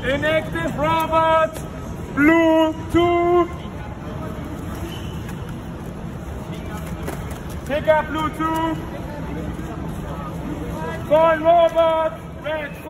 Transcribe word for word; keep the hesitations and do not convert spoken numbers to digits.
Inactive robot, blue two. Pick up blue two. Call robot, red